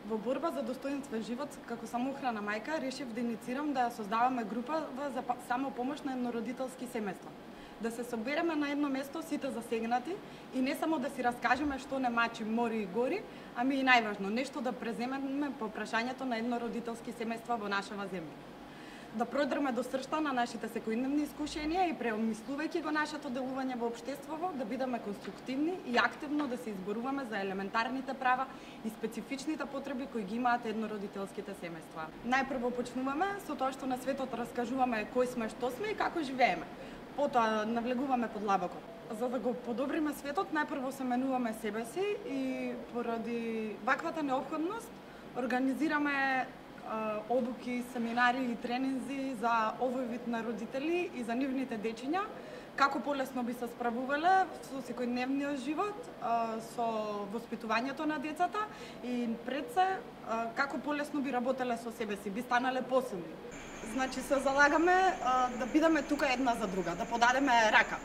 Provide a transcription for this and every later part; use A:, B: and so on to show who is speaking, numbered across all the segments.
A: Во борба за достоинствен живот, како самоохрана мајка, решив да иницирам да ја создаваме група за самопомош на еднородителски семејства. Да се собереме на едно место сите засегнати и не само да си раскажеме што не мачи, мори и гори, ами и најважно, нешто да преземеме по прашањето на еднородителски семејства во нашава земја. Да продраме до сршта на нашите секојдневни искушенија и преомислувајќи го нашето делување во општеството, да бидеме конструктивни и активно да се изборуваме за елементарните права и специфичните потреби кои ги имаат еднородителските семејства. Најпрво почнуваме со тоа што на светот раскажуваме кои сме, што сме и како живееме. Потоа навлегуваме подлабоко. За да го подобриме светот, најпрво се менуваме себе си и поради ваквата неопходност организираме обуки, семинари и тренинзи за овој вид на родители и за нивните дечиња, како полесно би се справувале со секојдневниот живот, со воспитувањето на децата и пред се како полесно би работеле со себе си, би станале посилни. Значи се залагаме да бидеме тука една за друга, да подадеме рака.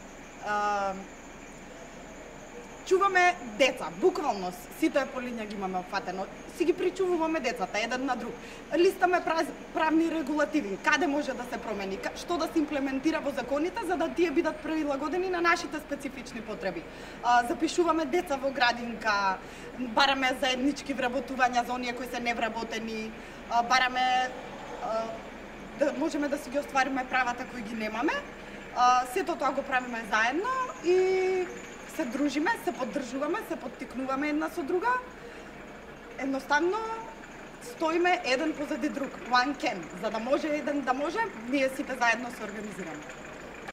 A: Чуваме деца, буквално сите полиња ги имаме опфатено. Си ги причувуваме децата еден на друг. Листаме правни регулативи, каде може да се промени, што да се имплементира во законите за да тие бидат прилагодени на нашите специфични потреби. Запишуваме деца во градинка, бараме заеднички вработувања за оние кои се невработени, бараме да можеме да си ги оствариме правата кои ги немаме. Сето тоа го правиме заедно и се дружиме, се поддржуваме, се поттикнуваме една со друга. Едноставно стоиме еден позади друг, one can. За да може еден да може, ние сите заедно се организираме.